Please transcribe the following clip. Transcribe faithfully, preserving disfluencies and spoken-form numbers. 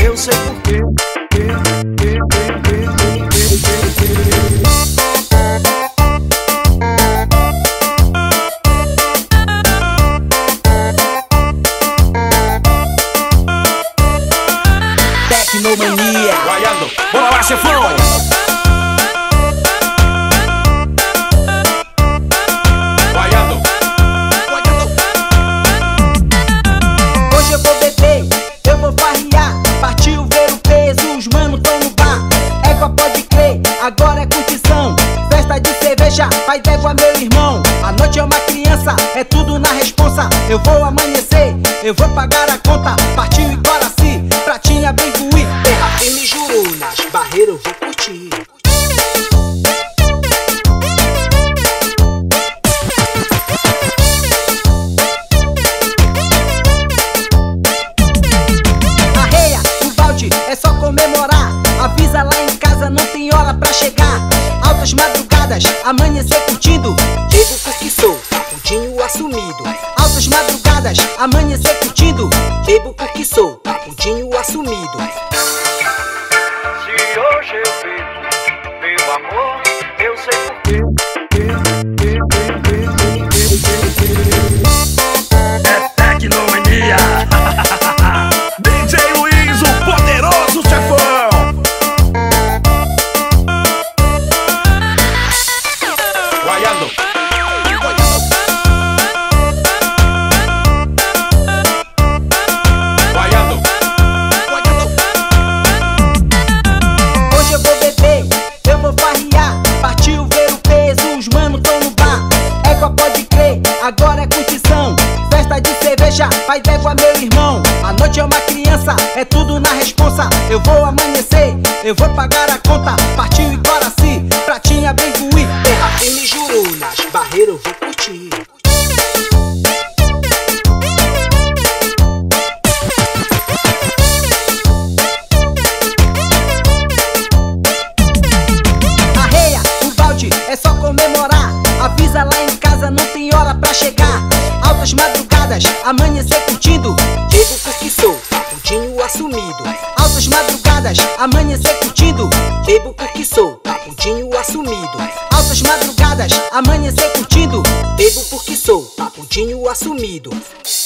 eu sei porquê. Tecnomania. Guaiando, bora lá, chefão! Guaiando. Hoje eu vou beber, eu vou farrear. Partiu ver o peso, os mano tão no bar. Égua pode crer, agora é curtição. Festa de cerveja, faz égua meu irmão. A noite é uma criança, é tudo na responsa. Eu vou amanhecer, eu vou pagar a conta. Partiu Iguaraci, Pratinha, Brincuí. Terra firme jurou, nas barreiras eu vou curtir. Arreia, o balde, é só comemorar. Avisa lá em casa, não tem hora pra chegar. Altas madrugadas, amanhecer curtindo. Digo porque sou, papudinho assumido. Altas madrugadas, amanhecer curtindo. Bebo porque sou, papudinho assumido. Se hoje eu bebo, meu amor, eu sei porquê. É Tecnomania. D J Luiz, o poderoso chefão. Guaiando. Guaiando. Hoje eu vou beber, eu vou farrear. Partiu ver o peso, os mano tão no bar. Égua pode crer, agora é curtição. Festa de cerveja, faz égua meu irmão. A noite é uma criança, é tudo na responsa. Eu vou amanhecer, eu vou pagar a conta. Partiu Iguaraci, Pratinha, Brincuí. Terra firme jurou, nas barreiras eu vou curtir. Arreia, o balde, é só comemorar. Avisa lá em casa, não tem hora pra chegar. Altas madrugadas, amanhecer curtindo. Digo porque sou, papudinho assumido. Altas madrugadas, amanhecer curtindo. Bebo porque sou, papudinho assumido. Altas madrugadas, amanhecer curtindo. Bebo porque sou, papudinho assumido.